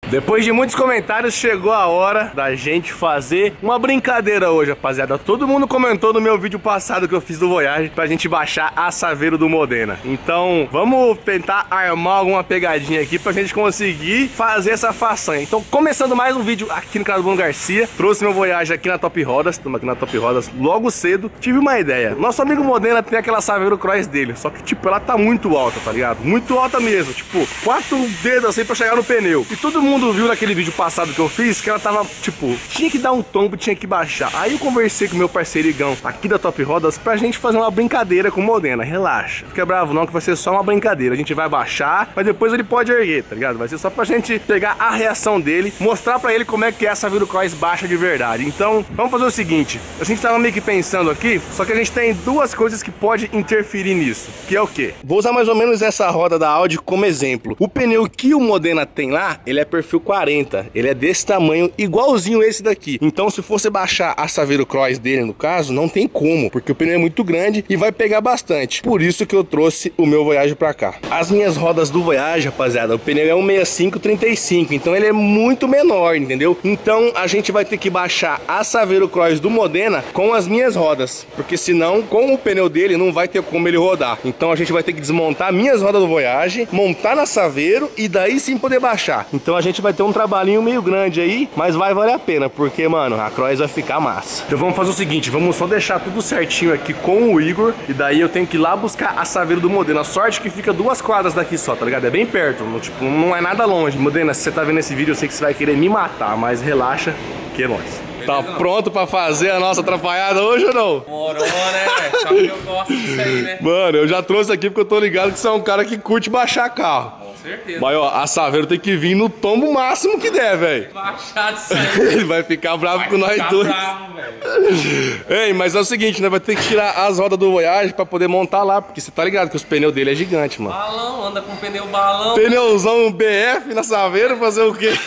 Depois de muitos comentários, chegou a hora da gente fazer uma brincadeira hoje, rapaziada. Todo mundo comentou no meu vídeo passado que eu fiz do Voyage pra gente baixar a Saveiro do Modena. Então, vamos tentar armar alguma pegadinha aqui pra gente conseguir fazer essa façanha. Então, começando mais um vídeo aqui no canal do Bruno Garcia. Trouxe meu Voyage aqui na Top Rodas. Estamos aqui na Top Rodas logo cedo. Tive uma ideia. Nosso amigo Modena tem aquela Saveiro Cross dele. Só que, tipo, ela tá muito alta, tá ligado? Muito alta mesmo. Tipo, 4 dedos assim pra chegar no pneu. E todo mundo viu naquele vídeo passado que eu fiz que ela tava, tipo, tinha que dar um tombo, tinha que baixar. Aí eu conversei com meu parceiro Igão aqui da Top Rodas pra gente fazer uma brincadeira com o Modena. Relaxa. Fica bravo não, que vai ser só uma brincadeira. A gente vai baixar, mas depois ele pode erguer, tá ligado? Vai ser só pra gente pegar a reação dele, mostrar pra ele como é que é essa Saveiro Cross baixa de verdade. Então, vamos fazer o seguinte. A gente tava meio que pensando aqui, só que a gente tem duas coisas que pode interferir nisso. Que é o quê? Vou usar mais ou menos essa roda da Audi como exemplo. O pneu que o Modena tem lá, ele é perfil 40. Ele é desse tamanho, igualzinho esse daqui. Então, se você baixar a Saveiro Cross dele, no caso, não tem como, porque o pneu é muito grande e vai pegar bastante. Por isso que eu trouxe o meu Voyage pra cá. As minhas rodas do Voyage, rapaziada, o pneu é um 65/35, então ele é muito menor, entendeu? Então, a gente vai ter que baixar a Saveiro Cross do Modena com as minhas rodas, porque senão, com o pneu dele, não vai ter como ele rodar. Então, a gente vai ter que desmontar minhas rodas do Voyage, montar na Saveiro e daí sim poder baixar. Então, a gente vai ter um trabalhinho meio grande aí, mas vai valer a pena, porque, mano, a Cross vai ficar massa. Então, vamos fazer o seguinte, vamos só deixar tudo certinho aqui com o Igor, e daí eu tenho que ir lá buscar a Saveiro do Modena. A sorte que fica 2 quadras daqui só, tá ligado? É bem perto, não, tipo, não é nada longe. Modena, se você tá vendo esse vídeo, eu sei que você vai querer me matar, mas relaxa, que é nóis. Tá pronto pra fazer a nossa atrapalhada hoje ou não? Morou, né, velho? Só que eu gosto disso aí, né? Mano, eu já trouxe aqui porque eu tô ligado que você é um cara que curte baixar carro. Com certeza. Mas, ó, a Saveiro tem que vir no tombo máximo que der, velho. Baixar disso aí. Ele vai ficar bravo com nós dois. Bravo, velho. Ei, mas é o seguinte, né? Vai ter que tirar as rodas do Voyage pra poder montar lá, porque você tá ligado que os pneus dele é gigante, mano. Balão, anda com pneu balão. Pneuzão BF na Saveiro, fazer o quê?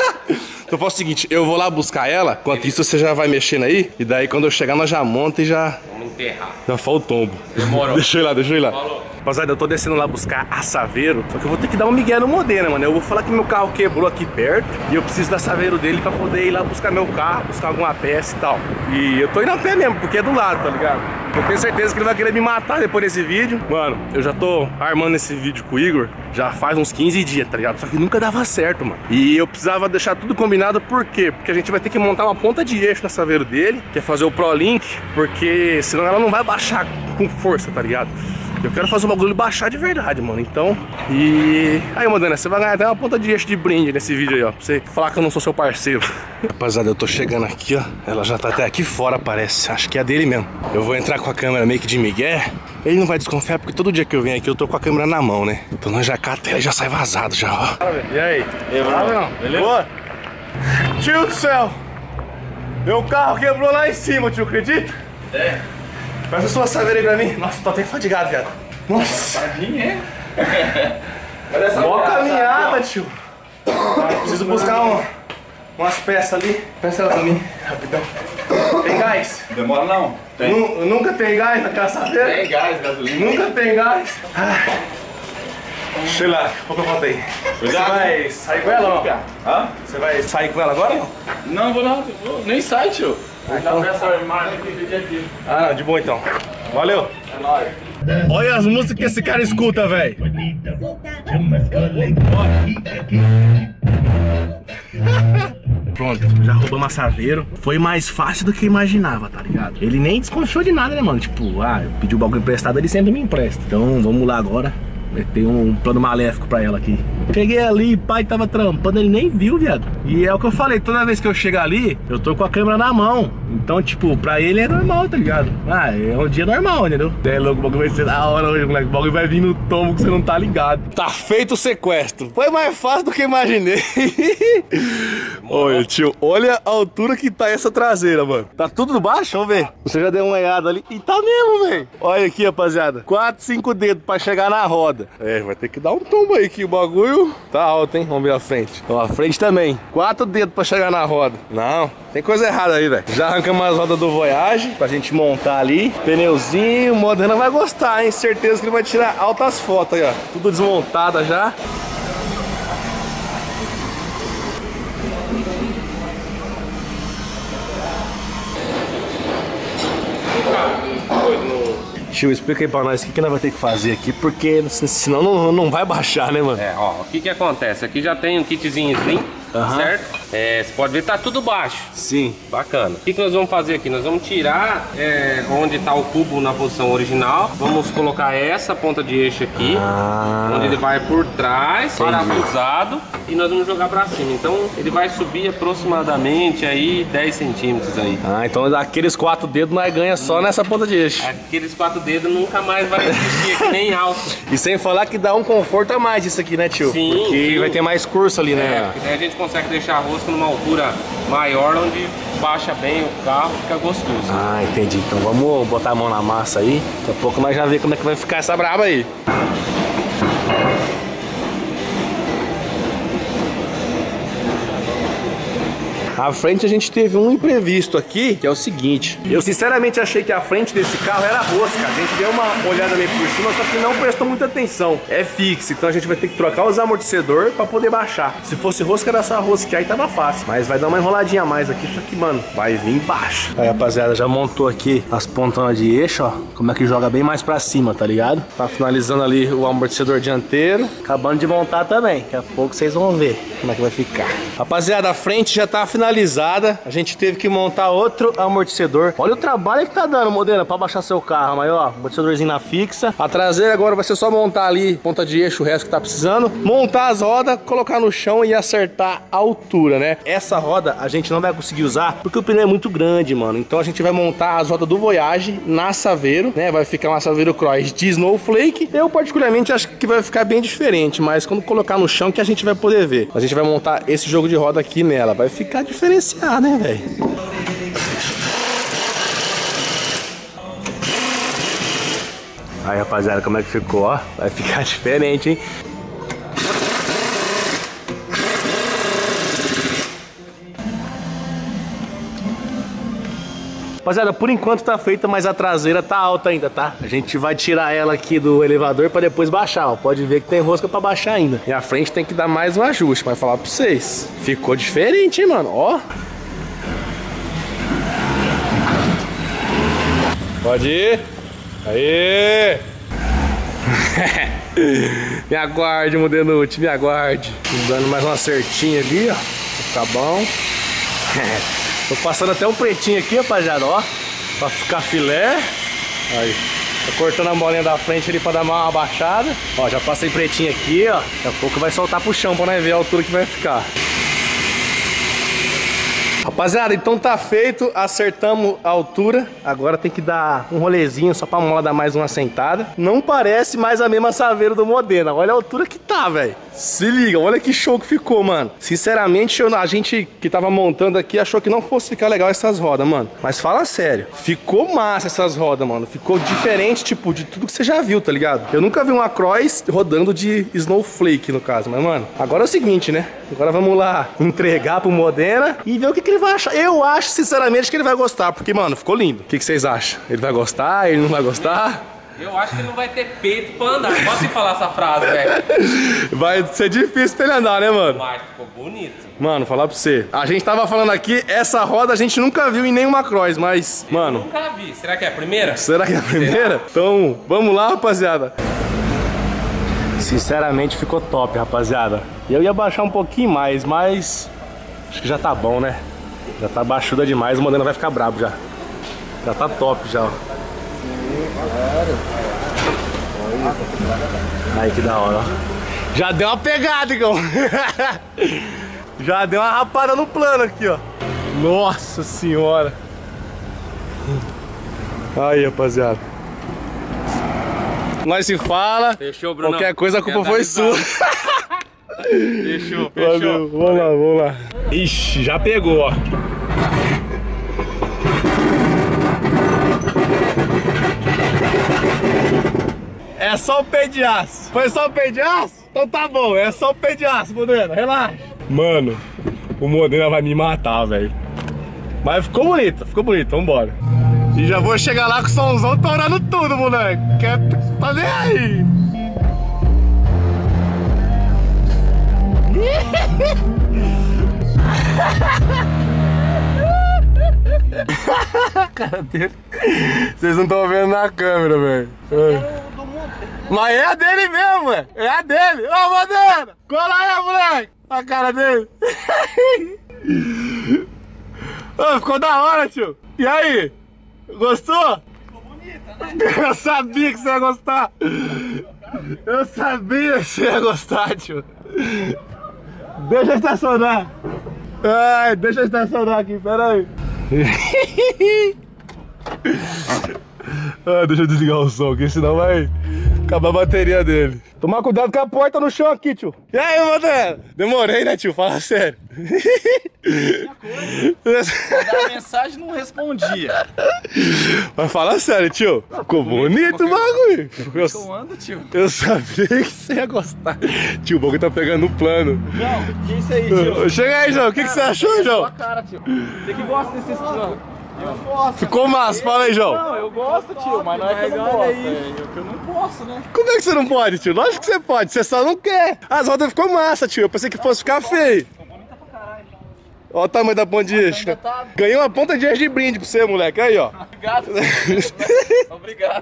Então faz o seguinte, eu vou lá buscar ela, enquanto isso você já vai mexendo aí, e daí quando eu chegar nós já monta e já... Vamos enterrar. Já fala o tombo. Demorou. Deixa eu ir lá, deixa eu ir lá. Falou. Rapaziada, eu tô descendo lá buscar a Saveiro, só que eu vou ter que dar um migué no Modena, mano. Eu vou falar que meu carro quebrou aqui perto e eu preciso da Saveiro dele pra poder ir lá buscar meu carro, buscar alguma peça e tal. E eu tô indo a pé mesmo, porque é do lado, tá ligado? Eu tenho certeza que ele vai querer me matar depois desse vídeo. Mano, eu já tô armando esse vídeo com o Igor já faz uns 15 dias, tá ligado? Só que nunca dava certo, mano. E eu precisava deixar tudo combinado, por quê? Porque a gente vai ter que montar uma ponta de eixo na Saveiro dele, que é fazer o ProLink, porque senão ela não vai baixar com força, tá ligado? Eu quero fazer o bagulho baixar de verdade, mano. Então, e... aí, Modena, você vai ganhar até uma ponta de eixo de brinde nesse vídeo aí, ó. Pra você falar que eu não sou seu parceiro. Rapaziada, eu tô chegando aqui, ó. Ela já tá até aqui fora, parece. Acho que é a dele mesmo. Eu vou entrar com a câmera meio que de migué. Ele não vai desconfiar, porque todo dia que eu venho aqui eu tô com a câmera na mão, né? Então nós já cata e já sai vazado, já, ó. E aí? Beleza? Boa? Tio do céu! Meu carro quebrou lá em cima, tio, acredita? É. Faz a sua Saveiro aí pra mim. Nossa, tô até fadigado, viado. Nossa. Tadinho, é? Mó caminhada, tio. Preciso buscar umas peças ali. Peça ela pra mim, rapidão. Tem gás? Demora não. Tem. Nunca tem gás naquela Saveiro? Tem gás, gasolina. Nunca tem gás? Sei lá, qual que eu faltei? Você vai sair com ela ou não? Hã? Você vai sair com ela agora ou não? Não, vou não. Nem sai, tio. Então... Ah, não, de boa então. Valeu. É nóis. Olha as músicas que esse cara escuta, velho. Pronto, já roubamos a Saveiro. Foi mais fácil do que eu imaginava, tá ligado? Ele nem desconfiou de nada, né, mano? Tipo, eu pedi o bagulho emprestado, ele sempre me empresta. Então, vamos lá agora. Tem um plano maléfico pra ela aqui. Cheguei ali, pai tava trampando, ele nem viu, viado. E é o que eu falei, toda vez que eu chego ali, eu tô com a câmera na mão. Então, tipo, pra ele é normal, tá ligado? É um dia normal, entendeu? É louco, o bagulho vai ser da hora hoje, moleque. O bagulho vai vir no tombo que você não tá ligado. Tá feito o sequestro. Foi mais fácil do que imaginei. Olha, tio, olha a altura que tá essa traseira, mano. Tá tudo baixo, vamos ver. Você já deu uma olhada ali. E tá mesmo, velho. Olha aqui, rapaziada. 4, 5 dedos pra chegar na roda. É, vai ter que dar um tombo aí que o bagulho tá alto, hein? Vamos ver a frente. Então, a frente também. 4 dedos pra chegar na roda. Não, tem coisa errada aí, velho. Já arrancamos as rodas do Voyage pra gente montar ali. Pneuzinho, o Modena vai gostar, hein? Certeza que ele vai tirar altas fotos aí, ó. Tudo desmontada já. Tio, explica aí pra nós o que nós vamos ter que fazer aqui, porque senão não vai baixar, né, mano? Ó, o que acontece? Aqui já tem um kitzinho Slim, certo? Você pode ver que tá tudo baixo. Sim. Bacana. O que nós vamos fazer aqui? Nós vamos tirar onde tá o cubo na posição original. Vamos colocar essa ponta de eixo aqui, onde ele vai por trás, parafusado, e nós vamos jogar pra cima. Então ele vai subir aproximadamente aí 10 centímetros aí. Então aqueles 4 dedos nós ganha só nessa ponta de eixo. Aqueles 4 dedos nunca mais vai existir aqui, nem alto. E sem falar que dá um conforto a mais isso aqui, né, tio? Sim. Porque vai ter mais curso ali, né? Porque daí a gente consegue deixar a rosca numa altura maior, onde baixa bem o carro, fica gostoso. Entendi. Então vamos botar a mão na massa aí. Daqui a pouco nós já vemos como é que vai ficar essa braba aí. À frente a gente teve um imprevisto aqui, que é o seguinte. Eu sinceramente achei que a frente desse carro era rosca. A gente deu uma olhada meio por cima, só que não prestou muita atenção. É fixo, então a gente vai ter que trocar os amortecedores pra poder baixar. Se fosse rosca, era só rosquear e tava fácil. Mas vai dar uma enroladinha a mais aqui, só que, mano, vai vir embaixo. Aí, rapaziada, já montou aqui as pontas de eixo, ó. Como é que joga bem mais pra cima, tá ligado? Tá finalizando ali o amortecedor dianteiro. Acabando de montar também. Daqui a pouco vocês vão ver como é que vai ficar. Rapaziada, a frente já tá finalizada. A gente teve que montar outro amortecedor. Olha o trabalho que tá dando, Modena, pra baixar seu carro. Mas ó, amortecedorzinho na fixa. A traseira agora vai ser só montar ali ponta de eixo, o resto que tá precisando. Montar as rodas, colocar no chão e acertar a altura, né? Essa roda a gente não vai conseguir usar porque o pneu é muito grande, mano. Então a gente vai montar as rodas do Voyage na Saveiro, né? Vai ficar uma Saveiro Cross de Snowflake. Eu particularmente acho que vai ficar bem diferente, mas quando colocar no chão que a gente vai poder ver. A gente vai montar esse jogo de roda aqui nela. Vai ficar diferenciar, né, velho? Aí, rapaziada, como é que ficou, ó? Vai ficar diferente, hein? Rapaziada, por enquanto tá feita, mas a traseira tá alta ainda, tá? A gente vai tirar ela aqui do elevador pra depois baixar, ó. Pode ver que tem rosca pra baixar ainda. E a frente tem que dar mais um ajuste, mas falar pra vocês. Ficou diferente, hein, mano? Ó. Pode ir. Aê! Me aguarde, Modenucci, me aguarde. Dando mais uma certinha ali, ó. Pra ficar bom. Tô passando até um pretinho aqui, rapaziada, ó. Pra ficar filé. Aí. Tô cortando a molinha da frente ali pra dar uma abaixada. Ó, já passei pretinho aqui, ó. Daqui a pouco vai soltar pro chão pra nós ver a altura que vai ficar. Rapaziada, então tá feito, acertamos a altura. Agora tem que dar um rolezinho só pra mola dar mais uma sentada. Não parece mais a mesma Saveiro do Modena. Olha a altura que tá, velho. Se liga, olha que show que ficou, mano. Sinceramente, a gente que tava montando aqui achou que não fosse ficar legal essas rodas, mano. Mas fala sério, ficou massa essas rodas, mano. Ficou diferente, tipo, de tudo que você já viu, tá ligado? Eu nunca vi uma Cross rodando de Snowflake, no caso. Mas, mano, agora é o seguinte, né? Agora vamos lá entregar pro Modena e ver o que ele vai achar. Eu acho, sinceramente, que ele vai gostar, porque, mano, ficou lindo. O que vocês acham? Ele vai gostar? Ele não vai gostar? Eu acho que ele não vai ter peito pra andar. Pode falar essa frase, velho. Vai ser difícil pra ele andar, né, mano? Mas ficou bonito. Mano, falar pra você. A gente tava falando aqui, essa roda a gente nunca viu em nenhuma Cross, mas, mano... Nunca vi. Será que é a primeira? Será que é a primeira? Então, vamos lá, rapaziada. Sinceramente, ficou top, rapaziada. Eu ia baixar um pouquinho mais, mas... acho que já tá bom, né? Já tá baixuda demais, o Modena vai ficar brabo já. Já tá top já, ó. Aí que da hora, ó. Já deu uma pegada, Igão. Já deu uma rapada no plano aqui, ó. Nossa senhora. Aí, rapaziada. Nós se fala. Fechou, Bruno. Qualquer coisa a culpa foi sua. Fechou, fechou. Valeu, vamos lá, vamos lá. Ixi, já pegou, ó. É só o pé de aço. Foi só o pé de aço? Então tá bom, é só o pé de aço, Modena, relaxa. Mano, o Modena vai me matar, velho. Mas ficou bonito, vambora. E já vou chegar lá com o somzão torando tudo, moleque. Quer fazer aí? cara dele. Vocês não estão vendo na câmera, velho. Mas é a dele mesmo, ué. É a dele. Ô, Modena! Cola aí, moleque! A cara dele. Ô, ficou da hora, tio. E aí? Gostou? Ficou bonita, né? Eu sabia que você ia gostar. Eu sabia que você ia gostar, tio. Deixa eu estacionar. Ai, deixa eu estacionar aqui, pera aí. Ah, deixa eu desligar o som aqui, senão vai acabar a bateria dele. Tomar cuidado com a porta no chão aqui, tio. E aí, Modena? Demorei, né, tio? Fala sério. Mandar mensagem e não respondia. Mas fala sério, tio. Ficou bonito o bagulho. Eu ando, tio. Eu sabia que você ia gostar. Tio, o bagulho tá pegando no plano. João, que isso aí, tio? Chega aí, João. O que você achou, João? Sua cara, tio. Você que gosta desse estilo. Eu gosto. Ficou massa, fala aí, João. Não, eu gosto, tio, mas não é que eu não gosto. É que eu não posso, né? Como é que você não pode, tio? Lógico que você pode, você só não quer. As rodas ficou massa, tio. Eu pensei que fosse ficar feio. Olha o tamanho da ponta de eixo. Ganhei uma ponta de eixo de brinde pra você, moleque. Aí, ó. Obrigado. Obrigado.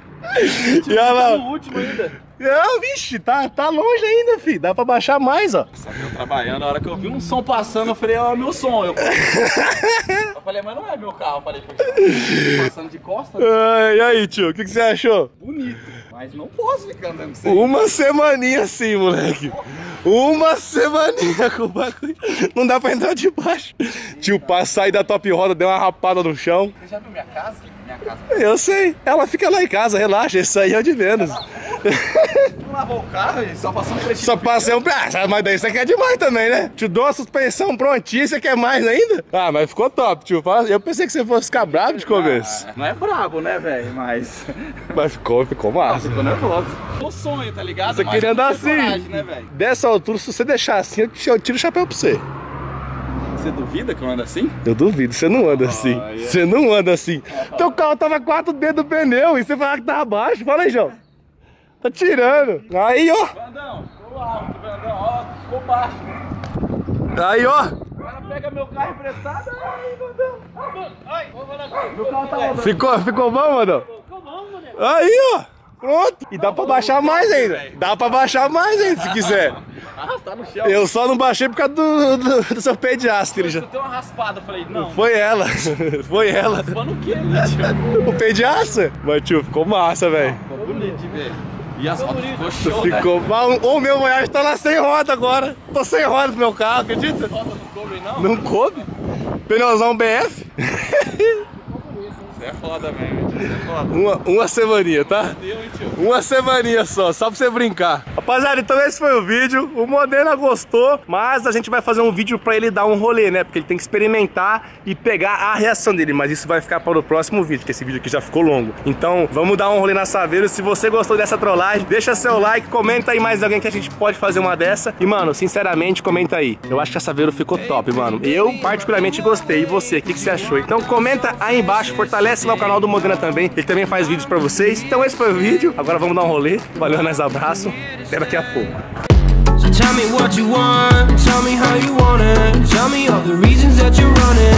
E olha lá. No último ainda. Não, vixe, tá longe ainda, filho. Dá pra baixar mais, ó. Sabe, eu trabalhando, a hora que eu vi um som passando, eu falei, ó, meu som. Eu falei, mas não é meu carro. Eu falei, passando de costas. E aí, tio, o que você achou? Bonito, mas não posso ficar andando com isso aí. Uma semaninha assim, moleque. Uma semaninha com o bagulho. Não dá pra entrar de baixo. Tio, pra sair da top roda, deu uma rapada no chão. Você já viu minha casa? Minha casa. Eu sei. Ela fica lá em casa, relaxa. Isso aí é o de menos. Não lavou o carro e só passou um pretinho. Só passei um... Ah, mas daí você quer demais também, né? Te dou a suspensão prontinha, você quer mais ainda? Ah, mas ficou top, tio. Eu pensei que você fosse ficar bravo de começo. Não é brabo, né, velho? Mas ficou massa. ficou nervoso. O sonho, tá ligado? Você queria andar assim. Coragem, né, velho? Dessa altura, se você deixar assim, eu tiro o chapéu pra você. Você duvida que eu ando assim? Eu duvido, você não anda assim. Você não anda assim. Teu carro tava 4 dedos do pneu e você falava que tava baixo. Fala aí, João. Tá tirando. Aí, ó. Brandão, ficou alto, Brandão, ó, ficou baixo. Aí, ó. Agora pega meu carro emprestado. Ai, Brandão. Ai, meu carro tá rodando. Ficou bom, mano? Ficou bom, mano. Aí, ó. Pronto. E dá pra baixar mais ainda. Dá pra baixar mais ainda, se quiser. Ah, tá no chão. Eu só não baixei por causa do seu pé de aço, que ele já... Eu tenho uma raspada, eu falei, não. Foi ela. Foi ela. Raspando o quê, né, tio? O pé de aço? Mas, tio, ficou massa, velho. Ficou bonito de ver. E as rodas ficou show, Ficou mal. O meu Voyage tá lá sem roda agora. Tô sem roda no meu carro, acredita? né? Roda não coube, não? Não coube? Pneuzão BF? Você é foda mesmo, tio. Você é foda. Uma semaninha, tá? Deu, hein, tio? Uma semaninha só pra você brincar. Rapaziada, então esse foi o vídeo. O Modena gostou, mas a gente vai fazer um vídeo pra ele dar um rolê, né? Porque ele tem que experimentar e pegar a reação dele. Mas isso vai ficar para o próximo vídeo, porque esse vídeo aqui já ficou longo. Então, vamos dar um rolê na Saveiro. Se você gostou dessa trollagem, deixa seu like, comenta aí mais alguém que a gente pode fazer uma dessa. E, mano, sinceramente, comenta aí. Eu acho que a Saveiro ficou top, mano. Eu, particularmente, gostei. E você, o que você achou? Então, comenta aí embaixo, fortalece lá o canal do Modena também. Ele também faz vídeos pra vocês. Então, esse foi o vídeo. Agora vamos dar um rolê. Valeu, nós abraço. Até daqui a pouco. So tell me what you want, tell me how you want it, tell me all the reasons that you're running.